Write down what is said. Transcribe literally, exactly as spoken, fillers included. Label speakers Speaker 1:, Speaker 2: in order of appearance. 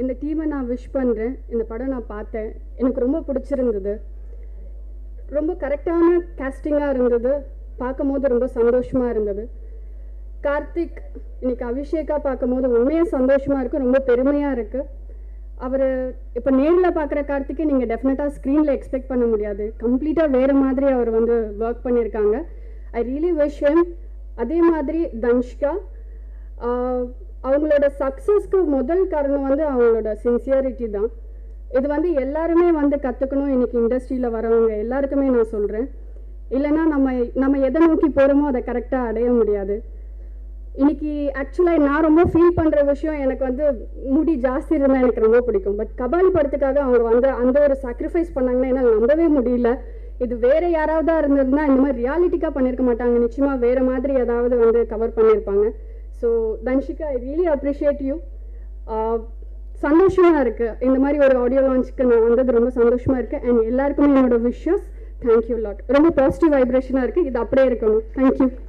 Speaker 1: இந்த டீமை நான் விஷ் பண்ணுறேன். இந்த படம் நான் பார்த்தேன், எனக்கு ரொம்ப பிடிச்சிருந்தது. ரொம்ப கரெக்டான கேஸ்டிங்காக இருந்தது, பார்க்கும் போது ரொம்ப சந்தோஷமாக இருந்தது. கார்த்திக் இன்னைக்கு அபிஷேகா பார்க்கும் போது உண்மையாக சந்தோஷமாக இருக்குது, ரொம்ப பெருமையாக இருக்குது. அவர் இப்போ நேரில் பார்க்குற கார்த்திக்கை நீங்கள் டெஃபினட்டாக ஸ்க்ரீனில் எக்ஸ்பெக்ட் பண்ண முடியாது. கம்ப்ளீட்டாக வேறு மாதிரி அவர் வந்து ஒர்க் பண்ணியிருக்காங்க. I really wish him. அதே மாதிரி தன்ஷிகா, அவங்களோட சக்ஸஸ்க்கு முதல் காரணம் வந்து அவங்களோட சின்சியரிட்டி தான். இது வந்து எல்லாருமே வந்து கற்றுக்கணும். இன்றைக்கி இண்டஸ்ட்ரியில் வரவங்க எல்லாருக்குமே நான் சொல்கிறேன். இல்லைன்னா நம்ம நம்ம எதை நோக்கி போகிறோமோ அதை கரெக்டாக அடைய முடியாது. இன்றைக்கி ஆக்சுவலாக நான் ரொம்ப ஃபீல் பண்ணுற விஷயம், எனக்கு வந்து முடி ஜாஸ்தி இருந்தால் எனக்கு ரொம்ப பிடிக்கும். பட் கபாலி படத்துக்காக அவங்க வந்து அந்த ஒரு சாக்ரிஃபைஸ் பண்ணாங்கன்னா என்னால் நம்பவே முடியல. இது வேறு யாராவதா இருந்திருந்தால் இந்த மாதிரி ரியாலிட்டிக்காக பண்ணியிருக்க மாட்டாங்க. நிச்சயமாக வேறு மாதிரி ஏதாவது வந்து கவர் பண்ணியிருப்பாங்க. So Dhanshika, I really appreciate you. சந்தோஷமாக இருக்குது, இந்த மாதிரி ஒரு ஆடியோ லான்ச்சுக்கு நான் வந்தது ரொம்ப சந்தோஷமாக இருக்குது. அண்ட் எல்லாருக்குமே என்னோட விஷஸ். Thank you lot. ரொம்ப பாசிட்டிவ் வைப்ரேஷனாக இருக்குது, இது அப்படியே இருக்கணும். தேங்க்யூ.